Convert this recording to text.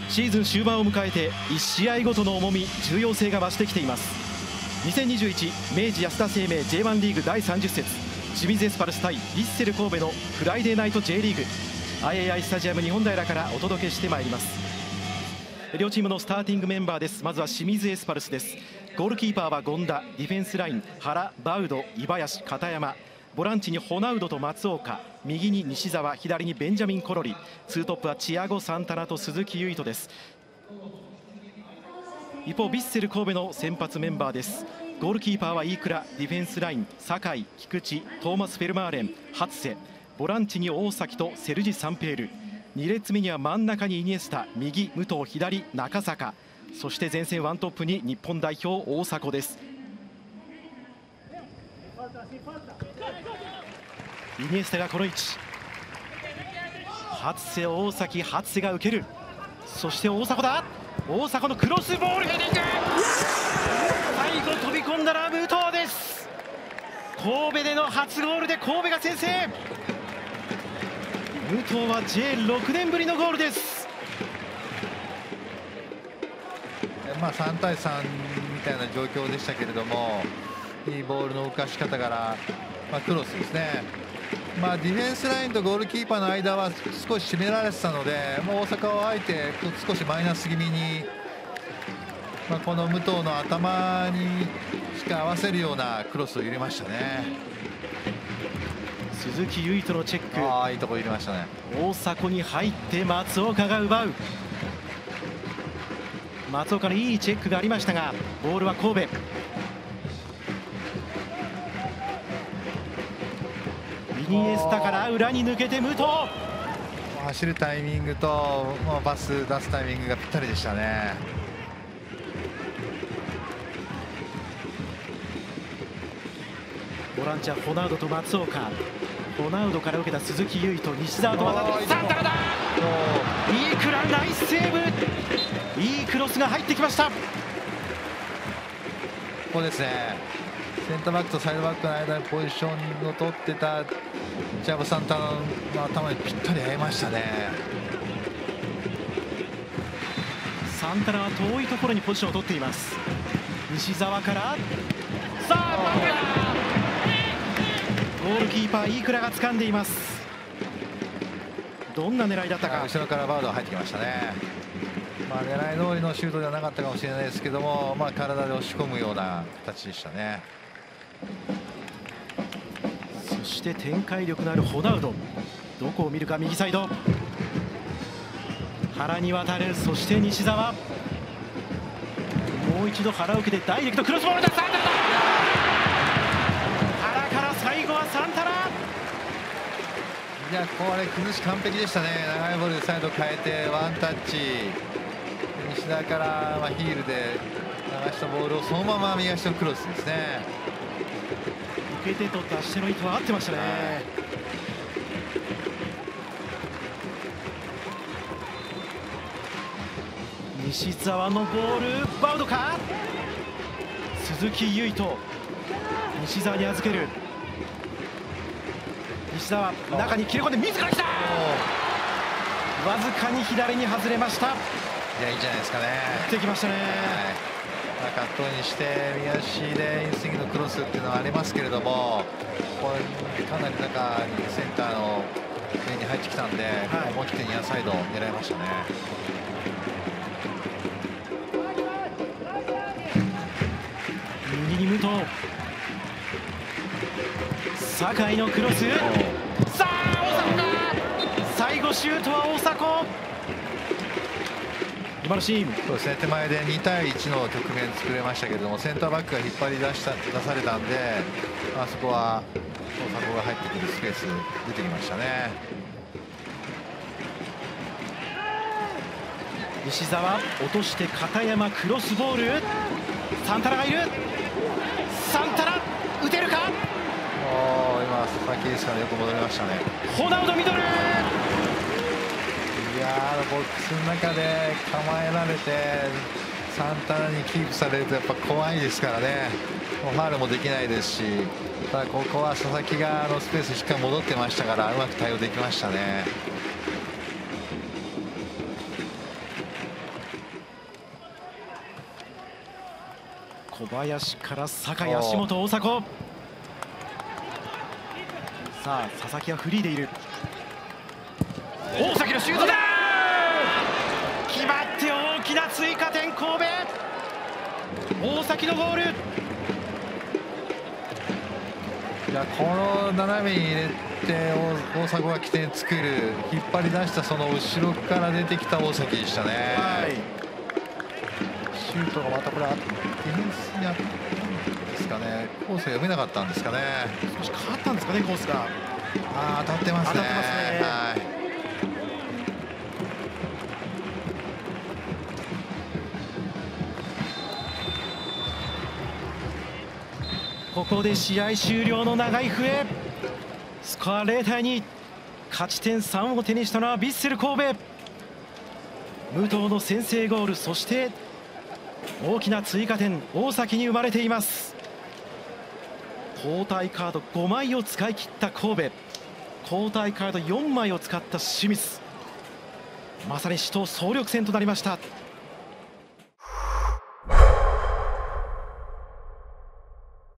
シーズン終盤を迎えて1試合ごとの重み、重要性が増してきています。2021明治安田生命 J1 リーグ第30節、清水エスパルス対ヴィッセル神戸のフライデーナイト J リーグ、IAI スタジアム日本平からお届けしてまいります。両チームのスターティングメンバーです。まずは清水エスパルスです。ゴールキーパーは権田、ディフェンスライン原、バウド、井林、片山、ボランチにホナウドと松岡、右に西澤、左にベンジャミン・コロリ、ツートップはチアゴ・サンタナと鈴木唯人です。一方ヴィッセル神戸の先発メンバーです。ゴールキーパーは飯倉、ディフェンスライン酒井、菊池、トーマス・フェルマーレン、初瀬、ボランチに大崎とセルジ・サンペール、2列目には真ん中にイニエスタ、右武藤、左中坂、そして前線ワントップに日本代表大迫です。イニエスタがこの位置、初瀬、大崎、初瀬が受ける、そして大迫だ、大迫のクロスボールヘディング、最後飛び込んだら武藤です。神戸での初ゴールで神戸が先制。武藤は J6 年ぶりのゴールです。 3対3みたいな状況でしたけれども、いいボールの動かし方から、クロスですね。ディフェンスラインとゴールキーパーの間は少し締められてたので、もう大阪をあえて少しマイナス気味に、この武藤の頭にしか合わせるようなクロスを入れましたね。 鈴木唯人のチェック、 いいとこ入れましたね。 大迫に入って松岡が奪う。松岡のいいチェックがありましたが、ボールは神戸。イニエスタから裏に抜けて武藤、 走るタイミングとパス出すタイミングがぴったりでしたね。 ボランチはホナウドと松岡、ホナウドから受けた鈴木唯人、西澤と渡ってサンタナだ、いいクラン、ナイスセーブ、いいクロスが入ってきました。ここですね、センターバックとサイドバックの間にポジションを取ってたチアゴ・サンタナの頭にぴったり合いましたね。 サンタナは遠いところにポジションを取っています。西澤から、さあゴールキーパー飯倉が掴んでいます。どんな狙いだったか。 後ろからバウドが入ってきましたね。狙い通りのシュートではなかったかもしれないですけども、体で押し込むような形でしたね。 そして展開力のあるホナウド、どこを見るか、右サイド原に渡る、そして西澤、もう一度原を受けてダイレクトクロスボールだ、サンタナだ、原から最後はサンタナ。 これ崩し完璧でしたね。長いボールでサイド変えてワンタッチ、西田からヒールで流したボールをそのまま右足のクロスですね。 受け手と出し手の意図は合ってましたね。西澤のボール、バウドか、鈴木唯人、西澤に預ける、西澤中に切れ込んで自ら来た、わずかに左に外れました。 いいんじゃないですかね。 打ってきましたね。 カットにして右足でインスイングのクロスっていうのはありますけれども、これかなり中にセンターの上に入ってきたんで、思い切ってニアサイドを狙いましたね。 右に武藤、酒井のクロス、さあ大迫が最後シュートは大迫。今のシーン、 そうですね、手前で2対1の局面作れましたけれども、センターバックが引っ張り出されたんで、そこは大迫が入ってくるスペース出てきましたね。 西澤落として片山、クロスボール、サンタナがいる、サンタナ打てるか、 今佐々木ですからよく戻りましたね。 ホナウドミドル、 ボックスの中で構えられてサンタナにキープされるとやっぱ怖いですからね。もうファウルもできないですし、ただここは佐々木がスペースしっかり戻ってましたからうまく対応できましたね。 小林から酒井、足元、大迫。さあ佐々木はフリーでいる。大崎のシュートだ、決まって大きな追加点、神戸。大崎のゴール。 いや、この斜めに入れて大迫が起点作る、引っ張り出したその後ろから出てきた大崎でしたね。 はい、 シュートがまたこれディフェンスにあったんですかね。コースが読めなかったんですかね。 少し変わったんですかね、コースが。 当たってますね。 当たってますね。 はい、 ここで試合終了の長い笛。スコア0対2、勝ち点3を手にしたのはヴィッセル神戸。武藤の先制ゴール、そして大きな追加点、大崎に生まれています。交代カード5枚を使い切った神戸、交代カード4枚を使った清水。まさに死闘総力戦となりました。